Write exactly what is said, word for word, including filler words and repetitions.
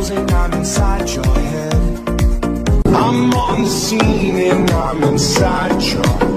and I'm inside your head. I'm on the scene and I'm inside your